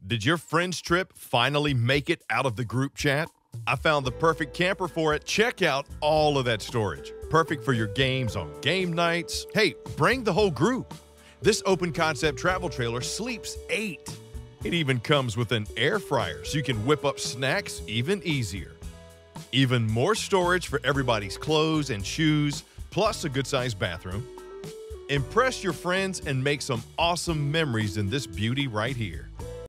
Did your friend's trip finally make it out of the group chat? I found the perfect camper for it. Check out all of that storage. Perfect for your games on game nights. Hey, bring the whole group. This open concept travel trailer sleeps 8. It even comes with an air fryer so you can whip up snacks even easier. Even more storage for everybody's clothes and shoes, plus a good-sized bathroom. Impress your friends and make some awesome memories in this beauty right here.